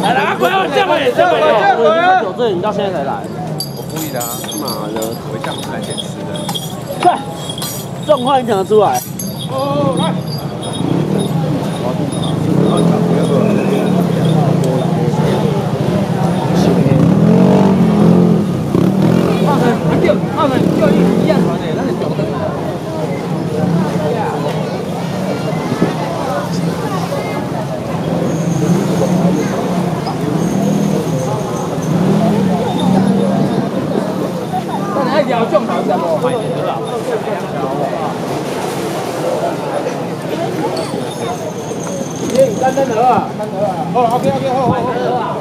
来，快要这回，这回， 酒醉，你到现在才来。 我故意的啊！ 妈的， 回家不是来捡吃的。 快，状况你讲得出来。 哦，来。 他们叫一样团的，那是脚蹬的。那你要种头先无？对吧？等等了啊，等等了。哦 ，OK， 好。